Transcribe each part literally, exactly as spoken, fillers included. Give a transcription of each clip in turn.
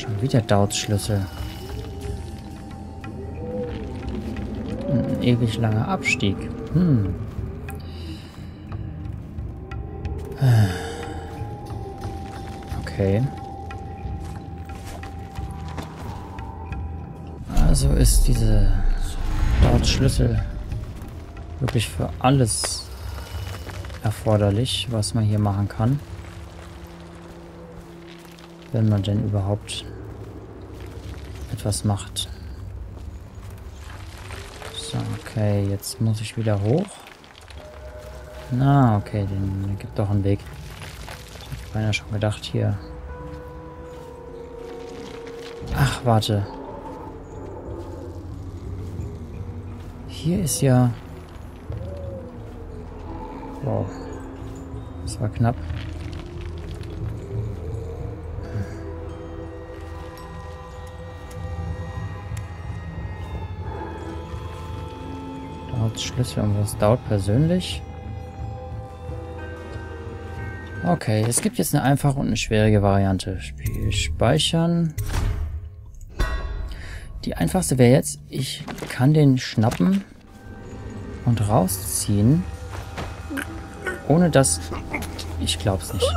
Schon wieder Dauts-Schlüssel. Ein ewig langer Abstieg. Hm. Okay. Also ist diese Dauts-Schlüssel wirklich für alles erforderlich, was man hier machen kann. Wenn man denn überhaupt etwas macht. So, okay, jetzt muss ich wieder hoch. Na, okay, den gibt doch einen Weg. Ich habe beinahe schon gedacht, hier. Ach, warte. Hier ist ja... Wow. Das war knapp. Schlüssel und was dauert persönlich? Okay, es gibt jetzt eine einfache und eine schwierige Variante. Spiel speichern. Die einfachste wäre jetzt, ich kann den schnappen und rausziehen, ohne dass... Ich glaub's nicht.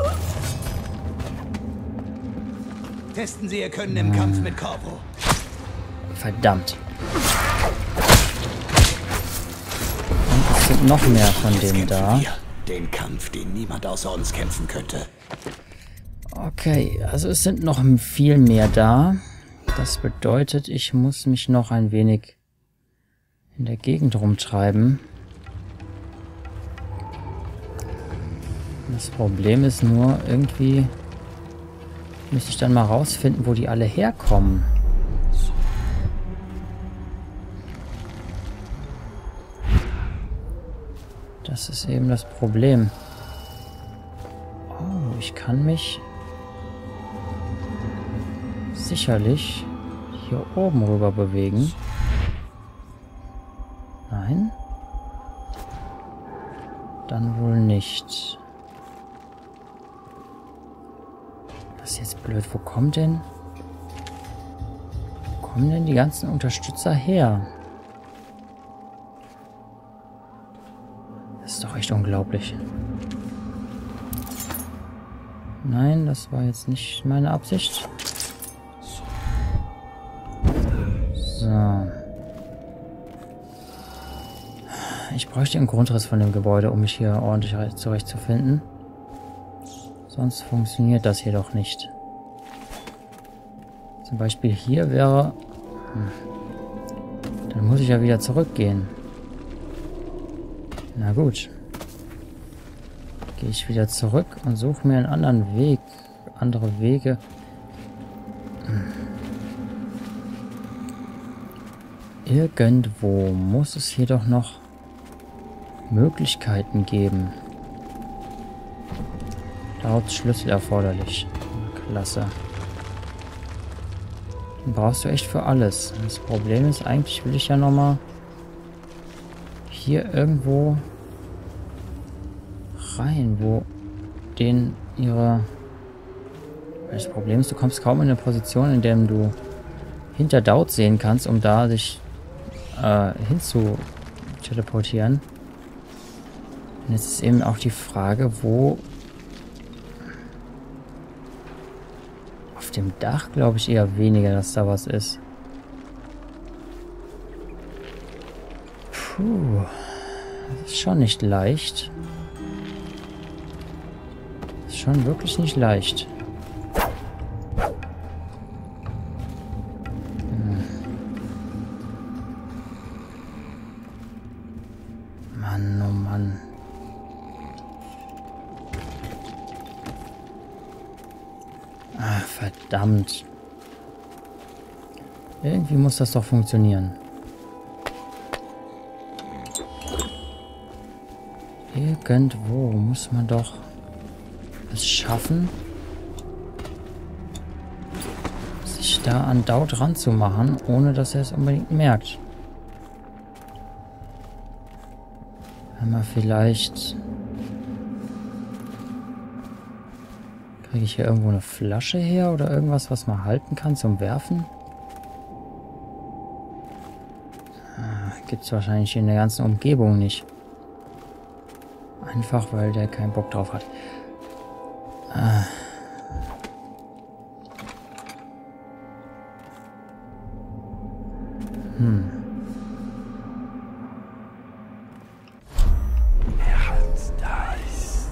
Testen Sie Ihr Können im Kampf mit Corvo. Verdammt. Es sind noch mehr von denen da. Den Kampf, den niemand außer uns kämpfen könnte. Okay, also es sind noch viel mehr da. Das bedeutet, ich muss mich noch ein wenig in der Gegend rumtreiben. Das Problem ist nur, irgendwie muss ich dann mal rausfinden, wo die alle herkommen. Das ist eben das Problem. Oh, ich kann mich sicherlich hier oben rüber bewegen. Nein? Dann wohl nicht. Das ist jetzt blöd. Wo kommen denn... Wo kommen denn die ganzen Unterstützer her? Das ist doch echt unglaublich. Nein, das war jetzt nicht meine Absicht. So. Ich bräuchte einen Grundriss von dem Gebäude, um mich hier ordentlich zurechtzufinden. Sonst funktioniert das hier doch nicht. Zum Beispiel hier wäre... Hm, dann muss ich ja wieder zurückgehen. Na gut. Gehe ich wieder zurück und suche mir einen anderen Weg. Andere Wege. Hm. Irgendwo muss es hier doch noch Möglichkeiten geben. Laut Schlüssel erforderlich. Klasse. Den brauchst du echt für alles. Das Problem ist, eigentlich will ich ja nochmal hier irgendwo rein, wo den ihre... Das Problem ist, du kommst kaum in eine Position, in der du hinter Daut sehen kannst, um da sich äh, hin zu teleportieren. Und jetzt ist eben auch die Frage, wo... Auf dem Dach glaube ich eher weniger, dass da was ist. Puh. Das ist schon nicht leicht. Das ist schon wirklich nicht leicht. Hm. Mann, oh Mann. Ah, verdammt. Irgendwie muss das doch funktionieren. Irgendwo muss man doch es schaffen, sich da an Daut ranzumachen, ohne dass er es unbedingt merkt. Wenn man vielleicht... Kriege ich hier irgendwo eine Flasche her oder irgendwas, was man halten kann zum Werfen? Gibt es wahrscheinlich in der ganzen Umgebung nicht. Einfach, weil der keinen Bock drauf hat. Ah. Hm. Er hat das.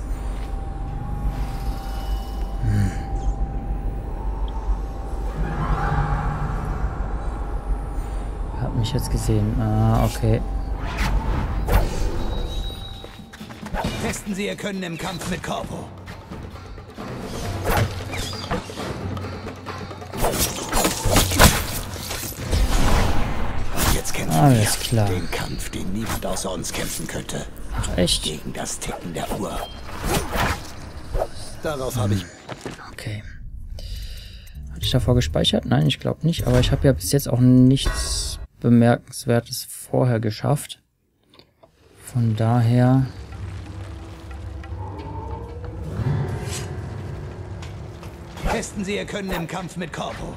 Hm. Hat mich jetzt gesehen. Ah, okay. Testen Sie Ihr Können im Kampf mit Corvo. Jetzt kämpfen Alles wir klar. den Kampf, den niemand außer uns kämpfen könnte. Ach, echt? Gegen das Ticken der Uhr. Darauf habe ich... Okay. Hatte ich davor gespeichert? Nein, ich glaube nicht. Aber ich habe ja bis jetzt auch nichts Bemerkenswertes vorher geschafft. Von daher... Testen Sie Ihr Können im Kampf mit Corvo.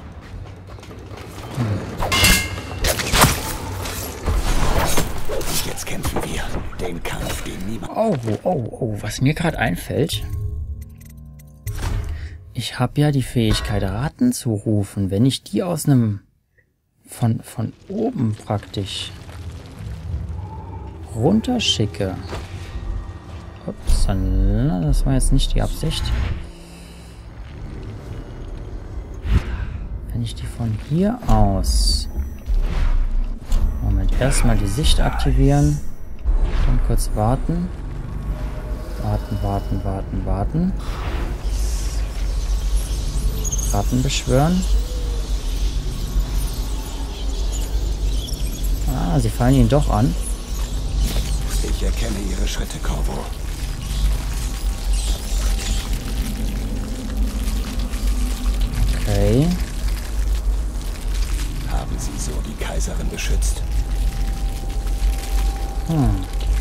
Und jetzt kämpfen wir den Kampf, den niemand... Oh, oh, oh, was mir gerade einfällt. Ich habe ja die Fähigkeit, Ratten zu rufen. Wenn ich die aus einem... Von, von oben praktisch... runterschicke. Ups, das war jetzt nicht die Absicht. Wenn ich die von hier aus... Moment, erstmal die Sicht aktivieren. Dann kurz warten. Warten, warten, warten, warten. Ratten beschwören. Ah, sie fallen ihn doch an. Ich erkenne Ihre Schritte, Corvo. Okay. Haben Sie so die Kaiserin beschützt? Hm.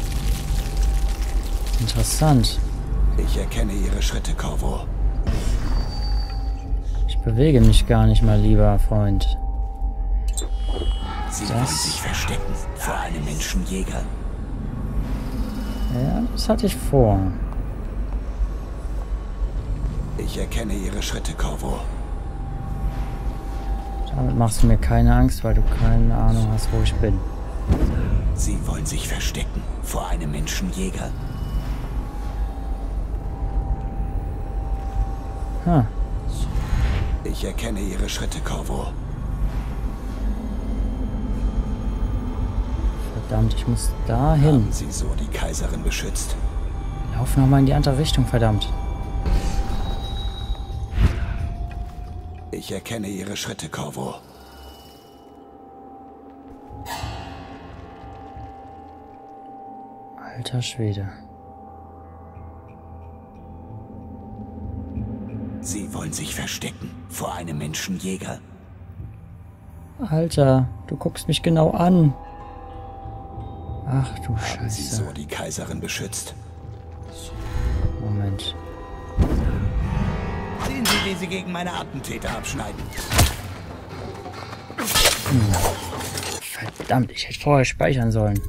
Interessant. Ich erkenne Ihre Schritte, Corvo. Ich bewege mich gar nicht mal, lieber Freund. Sie Das- wollen sich verstecken vor einem Menschenjäger. Ja, das hatte ich vor. Ich erkenne Ihre Schritte, Corvo. Damit machst du mir keine Angst, weil du keine Ahnung hast, wo ich bin. Sie wollen sich verstecken vor einem Menschenjäger. Ha. Ich erkenne Ihre Schritte, Corvo. Verdammt, ich muss da hin. Haben Sie so die Kaiserin beschützt? Lauf nochmal in die andere Richtung, verdammt. Ich erkenne Ihre Schritte, Corvo. Alter Schwede. Sie wollen sich verstecken vor einem Menschenjäger. Alter, du guckst mich genau an. Ach du Haben Sie Scheiße. so die Kaiserin beschützt? Moment. Sehen Sie, wie Sie gegen meine Attentäter abschneiden. Verdammt, ich hätte vorher speichern sollen.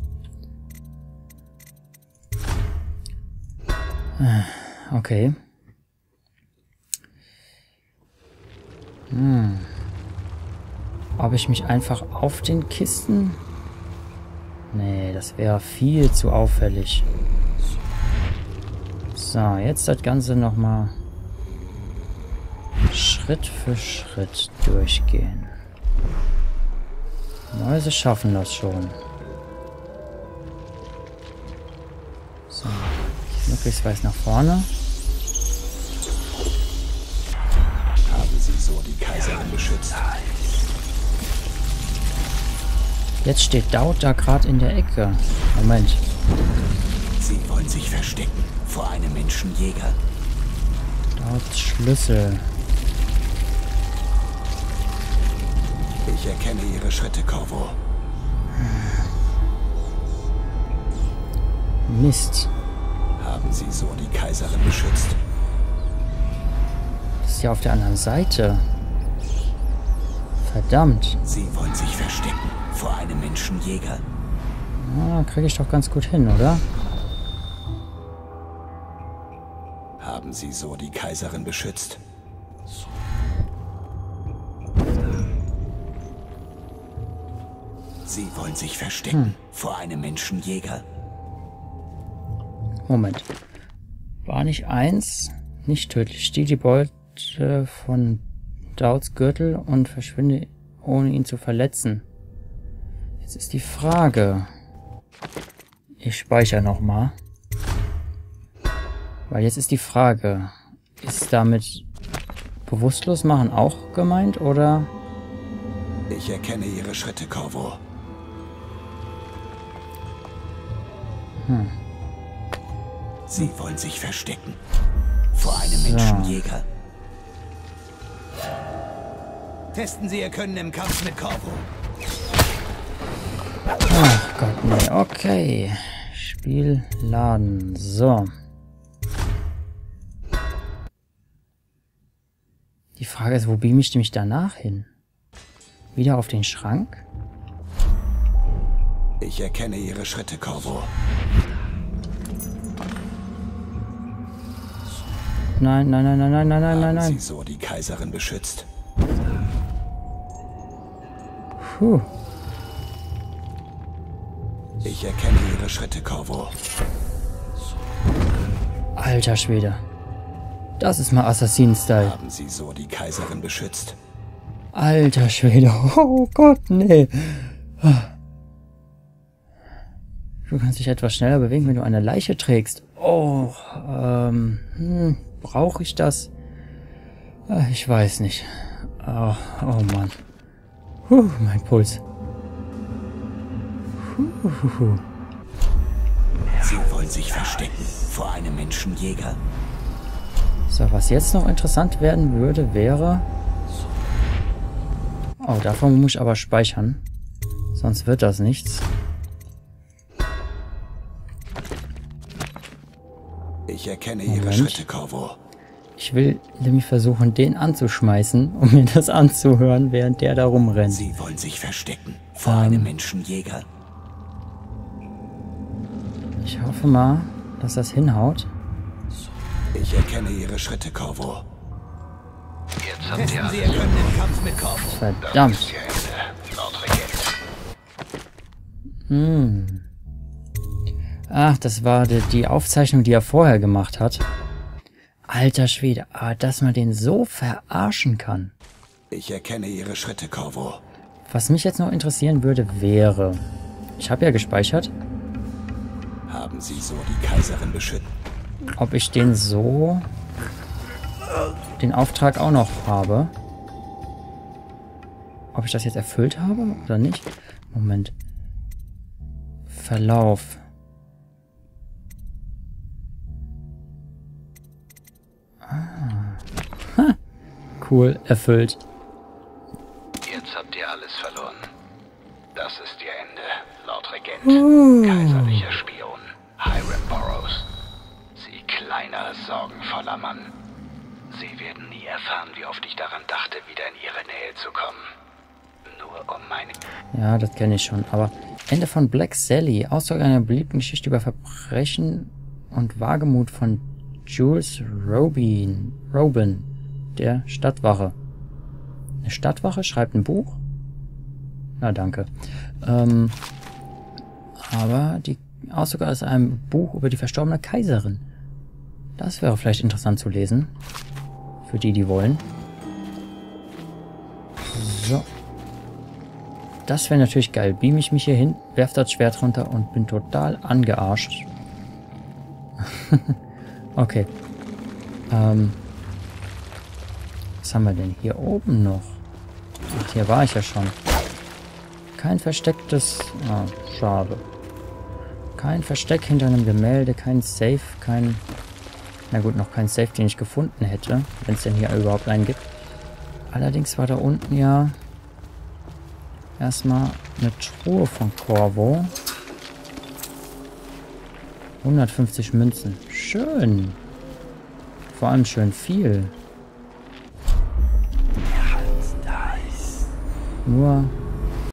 Okay. Hm. Ob ich mich einfach auf den Kisten... Nee, das wäre viel zu auffällig. So, jetzt das Ganze nochmal Schritt für Schritt durchgehen. Mäuse schaffen das schon. So, möglichst weit nach vorne. Haben Sie so die Kaiserin beschützt? Jetzt steht Daud da gerade in der Ecke. Moment. Sie wollen sich verstecken vor einem Menschenjäger. Dauds Schlüssel. Ich erkenne Ihre Schritte, Corvo. Mist. Haben Sie so die Kaiserin beschützt? ist ja auf der anderen Seite. Verdammt. Sie wollen sich verstecken vor einem Menschenjäger. Ah, kriege ich doch ganz gut hin, oder? Haben Sie so die Kaiserin beschützt? Sie wollen sich verstecken hm. vor einem Menschenjäger. Moment. War nicht eins nicht tödlich? Stiehl die Beute von Dauds Gürtel und verschwinde, ohne ihn zu verletzen. Jetzt ist die Frage. Ich speichere nochmal. Weil jetzt ist die Frage. Ist damit bewusstlos machen auch gemeint, oder? Ich erkenne Ihre Schritte, Corvo. Hm. Sie wollen sich verstecken vor einem so. Menschenjäger. Testen Sie Ihr Können im Kampf mit Corvo. Ach Gott, nee. Okay. Spiel laden. So. Die Frage ist, wo beam ich mich danach hin? Wieder auf den Schrank? Ich erkenne Ihre Schritte, Corvo. Nein, nein, nein, nein, nein, nein, nein, nein, nein. Sie so die Kaiserin beschützt. Puh. Ich erkenne Ihre Schritte, Corvo. Alter Schwede. Das ist mal Assassinen-Style. Haben Sie so die Kaiserin beschützt? Alter Schwede. Oh Gott, nee. Du kannst dich etwas schneller bewegen, wenn du eine Leiche trägst. Oh, ähm, hm, brauche ich das? Ich weiß nicht. Oh, oh Mann. Puh, mein Puls. Puh, puh, puh. Sie wollen sich verstecken vor einem Menschenjäger. So, was jetzt noch interessant werden würde, wäre... Oh, davon muss ich aber speichern. Sonst wird das nichts. Ich erkenne Ihre Schritte, Corvo. Ich will nämlich versuchen, den anzuschmeißen, um mir das anzuhören, während der da rumrennt. Sie wollen sich verstecken vor ähm, einem Menschenjäger. Ich hoffe mal, dass das hinhaut. Ich erkenne Ihre Schritte, Corvo. Jetzt habt ihr Sie können den Kampf mit Corvo. Verdammt. Hm. Ach, das war die, die Aufzeichnung, die er vorher gemacht hat. Alter Schwede, aber dass man den so verarschen kann. Ich erkenne Ihre Schritte, Corvo. Was mich jetzt noch interessieren würde, wäre... Ich habe ja gespeichert. Haben Sie so die Kaiserin beschützt? Ob ich den so... den Auftrag auch noch habe. Ob ich das jetzt erfüllt habe oder nicht? Moment. Verlauf. Ah. Ha. Cool, erfüllt. Jetzt habt ihr alles verloren. Das ist ihr Ende, Lord Regent. Uh. Kaiserlicher Spion, Hiram Burroughs. Sie kleiner, sorgenvoller Mann. Sie werden nie erfahren, wie oft ich daran dachte, wieder in ihre Nähe zu kommen. Nur um meine... Ja, das kenne ich schon, aber... Ende von Black Sally. Auszug einer beliebten Geschichte über Verbrechen und Wagemut von Jules Robin, Robin, der Stadtwache. Eine Stadtwache schreibt ein Buch? Na, danke. Ähm, aber die Auszug aus einem Buch über die verstorbene Kaiserin. Das wäre vielleicht interessant zu lesen. Für die, die wollen. So. Das wäre natürlich geil. Beam ich mich hier hin, werf das Schwert runter und bin total angearscht. Okay. Ähm. Was haben wir denn hier oben noch? Ach, hier war ich ja schon. Kein verstecktes... Ah, schade. Kein Versteck hinter einem Gemälde, kein Safe, kein... Na gut, noch kein Safe, den ich gefunden hätte, wenn es denn hier überhaupt einen gibt. Allerdings war da unten ja erstmal eine Truhe von Corvo. hundertfünfzig Münzen. Schön. Vor allem schön viel. nur